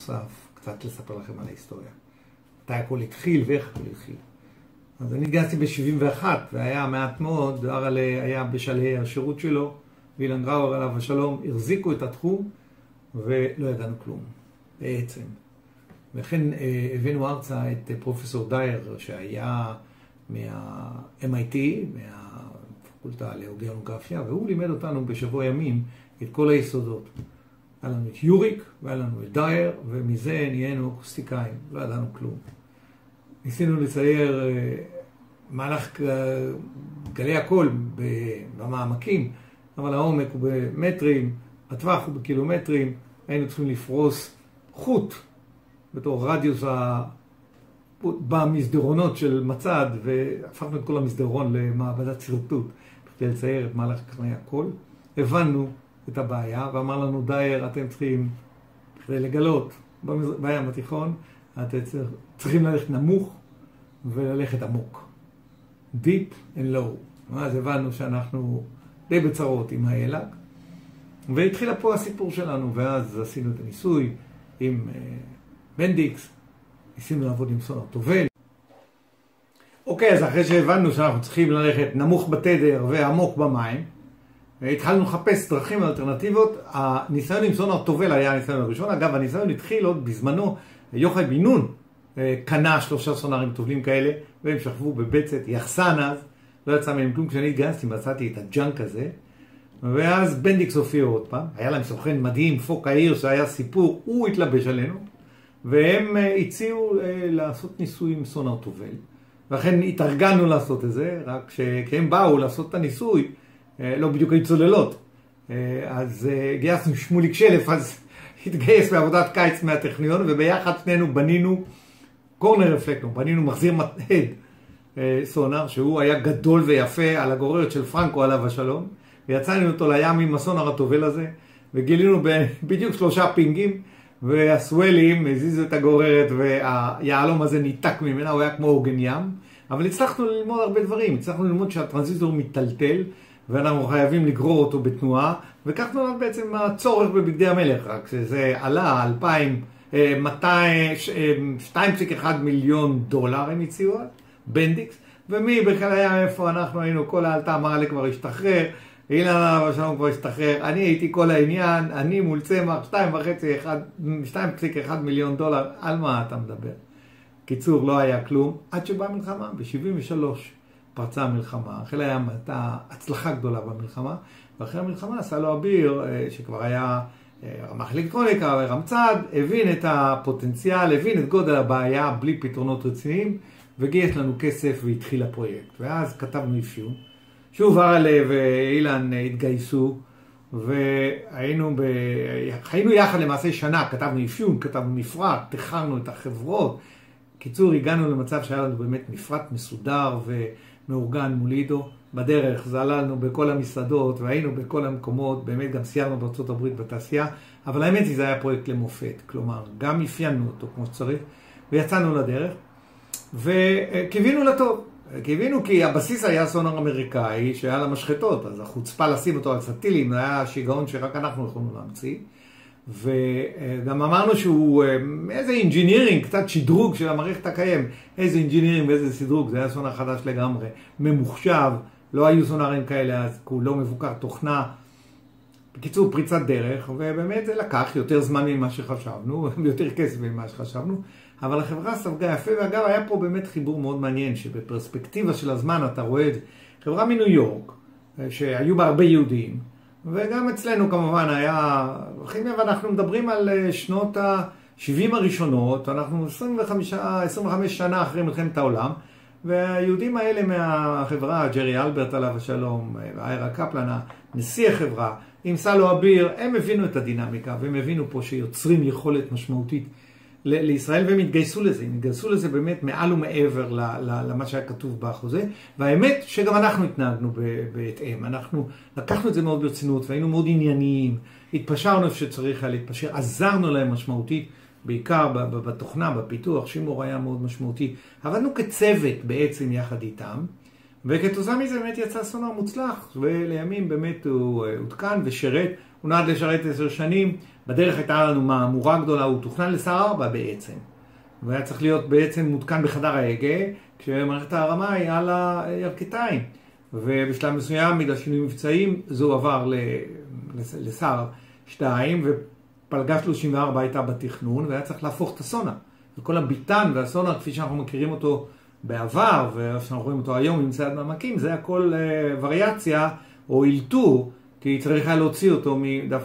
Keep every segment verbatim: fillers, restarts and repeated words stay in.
נוסף, קצת לספר לכם על ההיסטוריה. מתי הכל התחיל ואיך הכל התחיל. אז אני התגייסתי ב-שבעים ואחת, והיה מעט מאוד, הרלה היה בשלהי השירות שלו, ואילן גראואר עליו השלום, החזיקו את התחום, ולא ידענו כלום, בעצם. וכן הבאנו ארצה את פרופסור דייר, שהיה מה-אם איי טי, מהפקולטה לאוקיינוגרפיה, והוא לימד אותנו בשבוע ימים את כל היסודות. היה לנו את יוריק, והיה לנו את דייר, ומזה נהיינו אקוסטיקאים, לא ידענו כלום. ניסינו לצייר מהלך גלי הקול במעמקים, אבל העומק הוא במטרים, הטווח הוא בקילומטרים, היינו צריכים לפרוס חוט בתור רדיוס במסדרונות של מצד, והפכנו את כל המסדרון למעבדת שרטוט, כדי לצייר את מהלך קרני הקול. הבנו את הבעיה, ואמר לנו דייר, אתם צריכים, כדי לגלות בים התיכון, אתם צריכים ללכת נמוך וללכת עמוק. Deep and low. אז הבנו שאנחנו די בצרות עם האלק, והתחילה פה הסיפור שלנו, ואז עשינו את הניסוי עם בנדיקס, ניסינו לעבוד עם סונאר טובל. אוקיי, אז אחרי שהבנו שאנחנו צריכים ללכת נמוך בתדר ועמוק במים, התחלנו לחפש דרכים אלטרנטיביות. הניסיון עם סונאר טובל היה הניסיון הראשון. אגב, הניסיון התחיל עוד בזמנו, יוחאי בן נון קנה שלושה סונארים טובלים כאלה, והם שכבו בבצת יחסן אז, לא יצא מהם כלום. כשאני התגייסתי מצאתי את הג'אנק הזה, ואז בנדיקס הופיעו עוד פעם, היה להם סוכן מדהים, פוק העיר, שהיה סיפור, הוא התלבש עלינו, והם הציעו לעשות ניסוי עם סונאר טובל, ואכן התארגנו לעשות את זה, רק כשהם באו לעשות את הניסוי, לא בדיוק היו צוללות, אז גייסנו שמוליק שלף, אז התגייס בעבודת קיץ מהטכניון, וביחד שנינו בנינו קורנר רפלקטור, בנינו מחזיר מתהד סונאר, שהוא היה גדול ויפה על הגוררת של פרנקו עליו השלום, ויצאנו אותו לים עם הסונאר הטובל הזה, וגילינו בדיוק שלושה פינגים, והסואלים הזיזו את הגוררת, והיעלום הזה ניתק ממנה, הוא היה כמו עוגן ים, אבל הצלחנו ללמוד הרבה דברים, הצלחנו ללמוד שהטרנזיסטור מטלטל, ואנחנו חייבים לגרור אותו בתנועה, וכך נולד בעצם הצורך בבגדי המלך, רק שזה עלה שתיים נקודה אחת מיליון דולר הם הציעו, בנדיקס, ומי בכלל היה איפה אנחנו היינו, כל העלתה מרלה כבר השתחרר, אילן עליו השלום כבר השתחרר, אני הייתי כל העניין, אני מול צמח, שתיים נקודה אחת מיליון דולר, על מה אתה מדבר? קיצור, לא היה כלום, עד שבאה מלחמה, ב-שבעים ושלוש פרצה המלחמה, חיל הים הייתה הצלחה גדולה במלחמה, ואחרי המלחמה סלו אביר, שכבר היה רמ"ח אלקטרוניקה ורמצ"ד, הבין את הפוטנציאל, הבין את גודל הבעיה בלי פתרונות רציניים, וגייס לנו כסף והתחיל הפרויקט. ואז כתבנו אפיון, שוב הרלה ואילן התגייסו, והיינו ב... חיינו יחד למעשה שנה, כתבנו אפיון, כתבנו מפרט, תחרנו את החברות. קיצור, הגענו למצב שהיה לנו באמת מפרט מסודר ומאורגן מול עידו. בדרך זללנו בכל המסעדות והיינו בכל המקומות, באמת גם סיירנו בארצות הברית בתעשייה, אבל האמת היא זה היה פרויקט למופת, כלומר גם אפיינו אותו כמו שצריך, ויצאנו לדרך, וקיווינו לטוב. קיווינו כי הבסיס היה סונאר אמריקאי שהיה למשחטות, אז החוצפה לשים אותו על סטילים, זה היה שיגעון שרק אנחנו יכולנו להמציא, וגם אמרנו שהוא איזה אינג'ינירינג, קצת שדרוג של המערכת הקיים, איזה אינג'ינירינג ואיזה סדרוג, זה היה סונאר חדש לגמרי, ממוחשב, לא היו סונארים כאלה אז, כולו מבוקר תוכנה, בקיצור פריצת דרך, ובאמת זה לקח יותר זמן ממה שחשבנו, יותר כסף ממה שחשבנו, אבל החברה ספגה יפה, ואגב היה פה באמת חיבור מאוד מעניין, שבפרספקטיבה של הזמן אתה רואה את חברה מניו יורק, שהיו בה הרבה יהודים, וגם אצלנו כמובן היה, ואנחנו מדברים על שנות ה-שבעים הראשונות, אנחנו עשרים וחמש שנה אחרי מלחמת העולם, והיהודים האלה מהחברה, ג'רי אלברט עליו השלום, איירה קפלן, נשיא החברה, עם סלו אביר, הם הבינו את הדינמיקה, והם הבינו פה שיוצרים יכולת משמעותית לישראל, והם התגייסו לזה, הם התגייסו לזה באמת מעל ומעבר למה שהיה כתוב בחוזה, והאמת שגם אנחנו התנהגנו בהתאם, אנחנו לקחנו את זה מאוד ברצינות, והיינו מאוד ענייניים, התפשרנו איפה שצריך היה להתפשר, עזרנו להם משמעותית, בעיקר בתוכנה, בפיתוח, שימור היה מאוד משמעותי, עבדנו כצוות בעצם יחד איתם, וכתוצאה מזה באמת יצא סונאר מוצלח, ולימים באמת הוא הותקן ושרת, הוא נועד לשרת עשר שנים, בדרך הייתה לנו מהמורה גדולה, הוא תוכנן לסער ארבע בעצם, והיה צריך להיות בעצם מותקן בחדר ההגה, כשמערכת ההרמה היא על הירכתיים, ובשלב מסוים, בגלל שינויים מבצעיים, זה עבר לסער שתיים, ופלגה שלושים וארבע הייתה בתכנון, והיה צריך להפוך את הסונאר. וכל הביטן והסונאר, כפי שאנחנו מכירים אותו בעבר, ושאנחנו רואים אותו היום עם צעד מעמקים, זה הכל וריאציה או אילתור, כי צריך היה להוציא אותו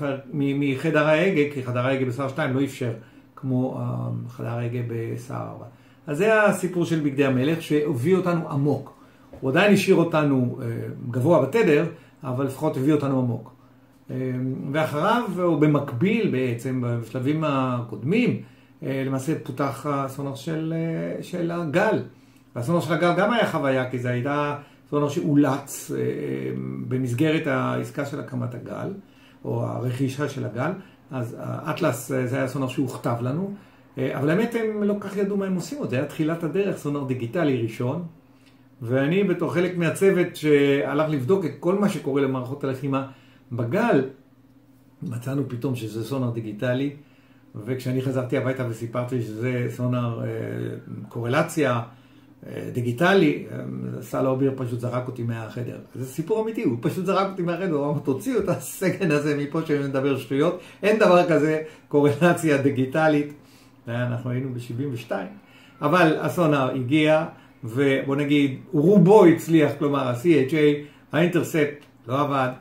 מחדר ההגה, כי חדר ההגה בסער שתיים לא אפשר כמו חדר ההגה בסער ארבע. אז זה הסיפור של בגדי המלך שהביא אותנו עמוק. הוא עדיין השאיר אותנו גבוה בתדר, אבל לפחות הביא אותנו עמוק. ואחריו, או במקביל בעצם, בשלבים הקודמים, למעשה פותח הסונאר של, של הגל. והסונאר של הגל גם היה חוויה, כי זה הייתה סונאר שאולץ במסגרת העסקה של הקמת הגל, או הרכישה של הגל. אז האטלס זה היה סונאר שהוכתב לנו, אבל האמת הם לא כך ידעו מה הם עושים עוד. זה היה תחילת הדרך, סונאר דיגיטלי ראשון. ואני בתור חלק מהצוות שהלך לבדוק את כל מה שקורה למערכות הלחימה בגל, מצאנו פתאום שזה סונאר דיגיטלי, וכשאני חזרתי הביתה וסיפרתי שזה סונאר אה, קורלציה אה, דיגיטלי, אה, סל אוביר פשוט זרק אותי מהחדר. זה סיפור אמיתי, הוא פשוט זרק אותי מהחדר, הוא אמר, תוציאו את הסגן הזה מפה שמדבר שטויות, אין דבר כזה קורלציה דיגיטלית, אנחנו היינו ב-שבעים ושתיים, אבל הסונאר הגיע, ובוא נגיד, רובו הצליח, כלומר, ה-סי אייץ' איי, האינטרספט לא עבד,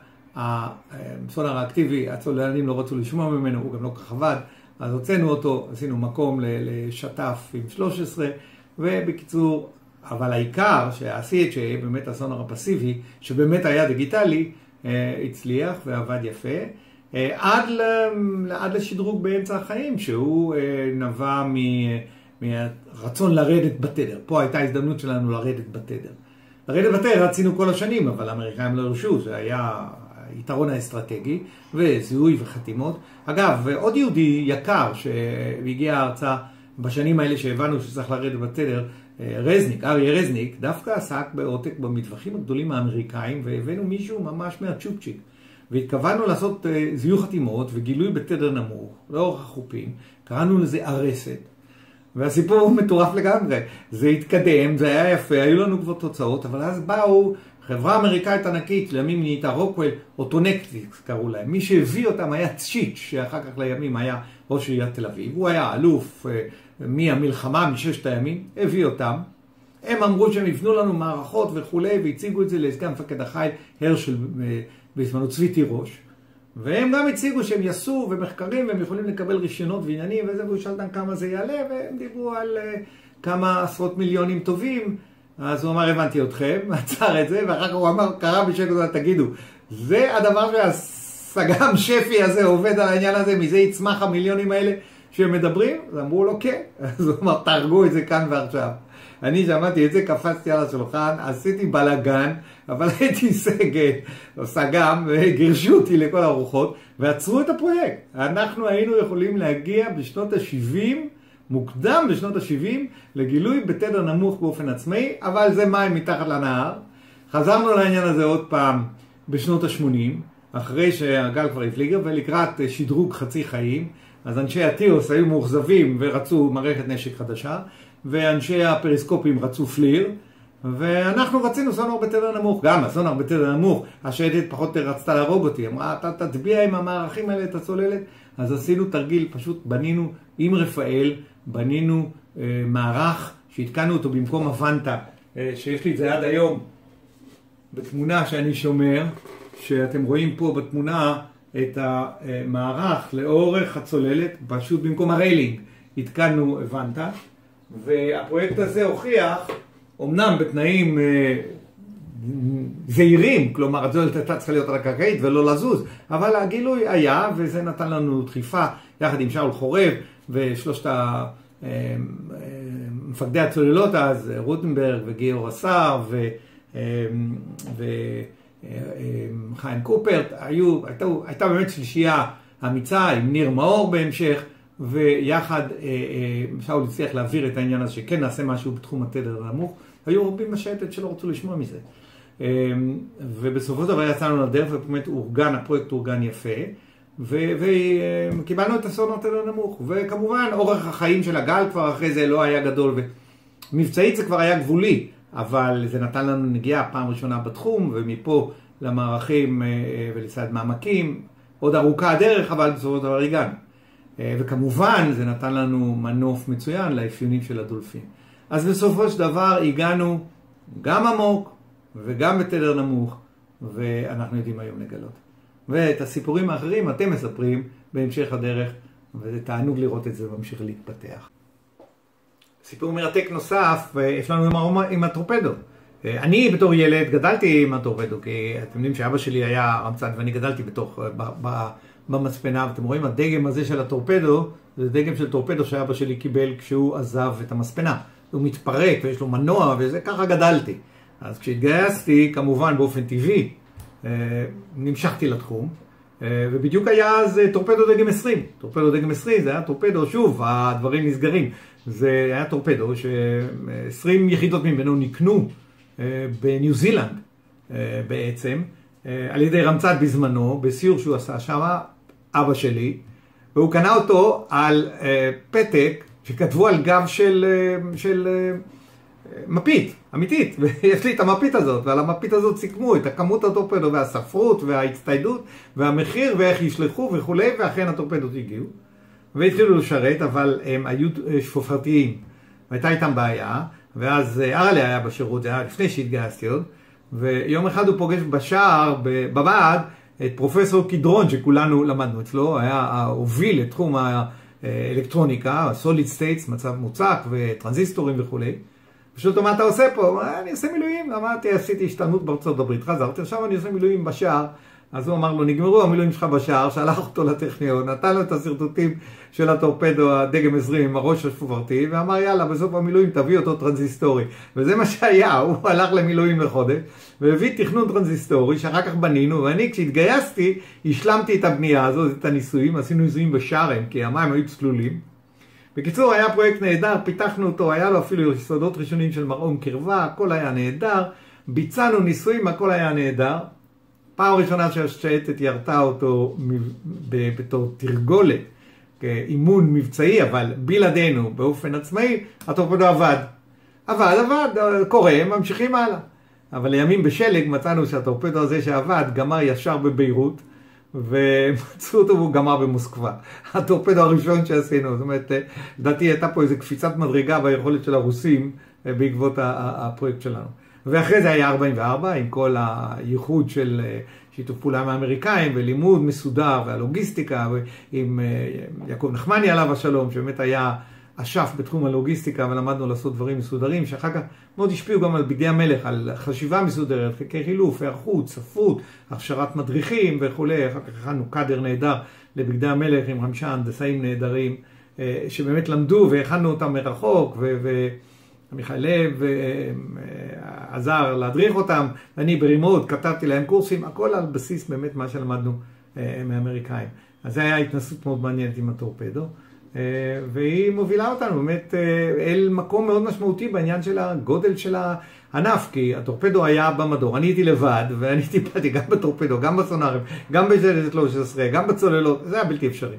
הסונאר האקטיבי, הצוללנים לא רצו לשמוע ממנו, הוא גם לא כך עבד, אז הוצאנו אותו, עשינו מקום לשטף עם שלוש עשרה, ובקיצור, אבל העיקר שה-סי אייץ' איי, באמת הסונאר הפסיבי, שבאמת היה דיגיטלי, הצליח ועבד יפה, עד, עד לשדרוג באמצע החיים, שהוא נבע מ... מהרצון לרדת בתדר. פה הייתה הזדמנות שלנו לרדת בתדר. לרדת בתדר רצינו כל השנים, אבל האמריקאים לא הרשו, זה היה היתרון האסטרטגי, וזיהוי וחתימות. אגב, עוד יהודי יקר שהגיע הארצה בשנים האלה שהבנו שצריך לרדת בתדר, רזניק, אריה רזניק, דווקא עסק בעותק במטווחים הגדולים האמריקאים, והבאנו מישהו ממש מהצ'ופצ'יק. והתכוונו לעשות זיהוי חתימות וגילוי בתדר נמוך, לאורך החופים, קראנו לזה ארסת. והסיפור הוא מטורף לגמרי. זה התקדם, זה היה יפה, היו לנו כבר תוצאות, אבל אז באו חברה אמריקאית ענקית, לימים נהייתה רוקוול, אוטונקטיקס קראו להם. מי שהביא אותם היה צ'יץ', שאחר כך לימים היה ראש עיריית תל אביב. הוא היה אלוף מהמלחמה, מששת הימים, הביא אותם. הם אמרו שהם יבנו לנו מערכות וכולי, והציגו את זה לסגן מפקד החיל, הרשל, בזמנו צבי תירוש. והם גם הציגו שהם יעשו ומחקרים והם יכולים לקבל רישיונות ועניינים וזה, והוא שאל אותם כמה זה יעלה, והם דיברו על uh, כמה עשרות מיליונים טובים. אז הוא אמר, הבנתי אתכם, עצר את זה, ואחר כך הוא אמר, קרא בשקט, תגידו, זה הדבר שהסגם שפי הזה עובד על העניין הזה, מזה יצמח המיליונים האלה שהם מדברים? אז אמרו לו, כן. אז הוא אמר, תרגו את זה כאן ועכשיו. אני שמעתי את זה, קפצתי על השולחן, עשיתי בלגן, אבל הייתי סגל, או סגם, וגירשו אותי לכל הרוחות, ועצרו את הפרויקט. אנחנו היינו יכולים להגיע בשנות ה-שבעים, מוקדם בשנות ה-שבעים, לגילוי בתדר נמוך באופן עצמאי, אבל זה מים מתחת לנהר. חזרנו לעניין הזה עוד פעם בשנות ה-שמונים, אחרי שהגל כבר הפליגה, ולקראת שדרוג חצי חיים, אז אנשי הטיוס היו מאוכזבים ורצו מערכת נשק חדשה, ואנשי הפריסקופים רצו פליר, ואנחנו רצינו סונאר בתדר נמוך. גם הסונאר בתדר נמוך, השייטת פחות רצתה להרוג אותי, אמרה, אתה תטביע עם המערכים האלה את הצוללת. אז עשינו תרגיל, פשוט בנינו עם רפאל, בנינו אה, מערך שהתקנו אותו במקום הוונטה, אה, שיש לי את זה עד היום, בתמונה שאני שומר, שאתם רואים פה בתמונה את המערך לאורך הצוללת, פשוט במקום הריילינג, התקנו וונטה, והפרויקט הזה הוכיח, אמנם בתנאים אה, זהירים, כלומר הצוללת הייתה צריכה להיות על הקרקעית ולא לזוז, אבל הגילוי היה, וזה נתן לנו דחיפה יחד עם שאול חורב ושלושת מפקדי הצוללות אז, רוטנברג וגיאור הסער וחיים קופרט, היו, הייתה, הייתה באמת שלישייה אמיצה עם ניר מאור בהמשך, ויחד שאול הצליח להעביר את העניין הזה שכן נעשה משהו בתחום התדר הנמוך. היו רבים בשייטת שלא רצו לשמוע מזה. ובסופו של דבר יצאנו לדרך, ובאמת אורגן, הפרויקט אורגן יפה, וקיבלנו את אסון תדר נמוך, וכמובן אורך החיים של הגל כבר אחרי זה לא היה גדול, ומבצעית זה כבר היה גבולי, אבל זה נתן לנו נגיעה פעם ראשונה בתחום, ומפה למערכים ולצד מעמקים, עוד ארוכה הדרך, אבל בסופו של דבר הגענו. וכמובן זה נתן לנו מנוף מצוין לאפיונים של הדולפין. אז בסופו של דבר הגענו גם עמוק וגם בתדר נמוך, ואנחנו יודעים היום לגלות. ואת הסיפורים האחרים אתם מספרים בהמשך הדרך, וזה תענוג לראות את זה ממשיך להתפתח. סיפור מרתק נוסף, יש לנו עם הטורפדו. אני בתור ילד גדלתי עם הטורפדו, כי אתם יודעים שאבא שלי היה רמצן ואני גדלתי בתוך, במספנה, ואתם רואים הדגם הזה של הטורפדו, זה דגם של טורפדו שאבא שלי קיבל כשהוא עזב את המספנה. הוא מתפרק ויש לו מנוע וזה, ככה גדלתי. אז כשהתגייסתי, כמובן באופן טבעי, נמשכתי לתחום, ובדיוק היה אז טורפדו דגם עשרים. טורפדו דגם עשרים זה היה טורפדו, שוב, הדברים נסגרים. זה היה טורפדו ש-עשרים יחידות ממנו נקנו בניו זילנד בעצם, על ידי רמצת בזמנו, בסיור שהוא עשה שם, אבא שלי, והוא קנה אותו על פתק שכתבו על גב של, של מפית, אמיתית, ויש לי את המפית הזאת, ועל המפית הזאת סיכמו את הכמות הטורפדו והספרות וההצטיידות והמחיר ואיך ישלחו וכו', ואכן הטורפדות הגיעו והתחילו לשרת, אבל הם היו שפופרתיים, והייתה איתם בעיה, ואז ארלה היה בשירות, זה היה לפני שהתגייסתי עוד, ויום אחד הוא פוגש בשער, בבעד, את פרופסור קדרון שכולנו למדנו אצלו, היה הוביל את תחום האלקטרוניקה, סוליד סטייטס, מצב מוצק וטרנזיסטורים וכו'. פשוט מה אתה עושה פה? אני עושה מילואים, אמרתי, עשיתי השתלמות בארצות הברית, חזרתי, עכשיו אני עושה מילואים בשער. אז הוא אמר לו, נגמרו המילואים שלך בשער, שלח אותו לטכניון, נתן לו את הסרטוטים של הטורפדו, הדגם עשרים עם הראש השפופרתי, ואמר יאללה, בסוף המילואים תביא אותו טרנזיסטורי. וזה מה שהיה, הוא הלך למילואים לחודש, והביא תכנון טרנזיסטורי, שאחר כך בנינו, ואני כשהתגייסתי, השלמתי את הבנייה הזאת, את הניסויים, עשינו ניסויים בשארם, כי המים היו צלולים. בקיצור, היה פרויקט נהדר, פיתחנו אותו, היה לו אפילו יסודות ראשונים של מרעום קרבה, הכל היה נהדר, ביצענו ניסויים, הכל היה נהדר. פעם ראשונה שהשייטת ירתה אותו בתור תרגולת, אימון מבצעי, אבל בלעדינו באופן עצמאי, הטורפדו עבד. עבד, עבד, קורה, ממשיכים הלאה. אבל לימים בשלג מצאנו שהטורפדו הזה שעבד גמר ישר בביירות, ומצאו אותו והוא גמר במוסקבה. הטורפדו הראשון שעשינו, זאת אומרת, לדעתי הייתה פה איזו קפיצת מדרגה ביכולת של הרוסים בעקבות הפרויקט שלנו. ואחרי זה היה ארבעים וארבע, עם כל הייחוד של שיתוף פעולה עם האמריקאים, ולימוד מסודר, והלוגיסטיקה, עם יעקב נחמני עליו השלום, שבאמת היה אשף בתחום הלוגיסטיקה, ולמדנו לעשות דברים מסודרים, שאחר כך מאוד השפיעו גם על בגדי המלך, על חשיבה מסודרת, חלקי חילוף, היערכות, ספרות, הכשרת מדריכים וכו'. אחר כך הכנו קאדר נהדר לבגדי המלך, עם חמישה הנדסאים נהדרים, שבאמת למדו והכנו אותם מרחוק, ו... ו מיכאל לב עזר להדריך אותם, אני ברימות כתבתי להם קורסים, הכל על בסיס באמת מה שלמדנו מאמריקאים. אז זה היה התנסות מאוד מעניינת עם הטורפדו, והיא מובילה אותנו באמת אל מקום מאוד משמעותי בעניין של הגודל של הענף, כי הטורפדו היה במדור, אני הייתי לבד, ואני טיפלתי גם בטורפדו, גם בסונארים, גם ב-שלוש עשרה, גם בצוללות, זה היה בלתי אפשרי.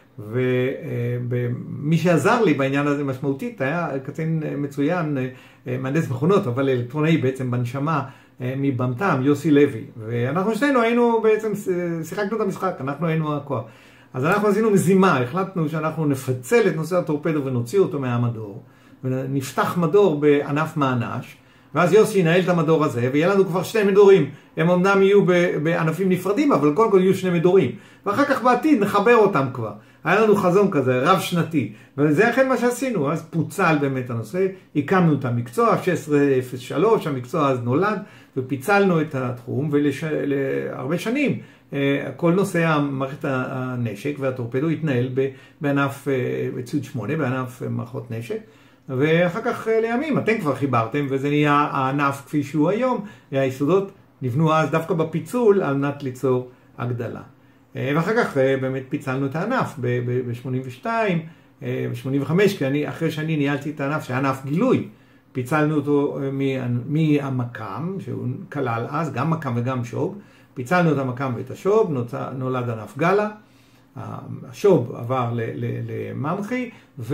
ומי שעזר לי בעניין הזה משמעותית היה קצין מצוין, מהנדס מכונות, אבל אלקטרונאי בעצם בנשמה מבמתם, יוסי לוי. ואנחנו שנינו היינו בעצם, שיחקנו את המשחק, אנחנו היינו הכוח. אז אנחנו עשינו מזימה, החלטנו שאנחנו נפצל את נושא הטורפדו ונוציא אותו מהמדור, ונפתח מדור בענף מענש, ואז יוסי ינהל את המדור הזה, ויהיה לנו כבר שני מדורים. הם אמנם יהיו בענפים נפרדים, אבל קודם כל יהיו שני מדורים. ואחר כך בעתיד נחבר אותם כבר. היה לנו חזון כזה, רב שנתי. וזה אכן מה שעשינו. אז פוצל באמת הנושא, הקמנו את המקצוע, שש עשרה אפס שלוש, המקצוע אז נולד, ופיצלנו את התחום, ולהרבה שנים, כל נושא מערכת הנשק והטורפדו התנהל בענף ציוד שמונה, בענף מערכות נשק. ואחר כך לימים, אתם כבר חיברתם, וזה נהיה הענף כפי שהוא היום. היסודות נבנו אז דווקא בפיצול על מנת ליצור הגדלה. ואחר כך באמת פיצלנו את הענף ב-שמונים ושתיים, ב-שמונים וחמש, כי אני, אחרי שאני ניהלתי את הענף, שהיה ענף גילוי, פיצלנו אותו מהמקם, שהוא כלל אז, גם מקם וגם שוב, פיצלנו את המקם ואת השוב, נולד ענף גלה, השוב עבר לממחי,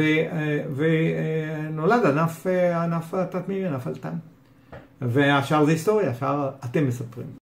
ונולד ענף התתמימי, ענף אלטן. והשאר זה היסטוריה, השאר אתם מספרים.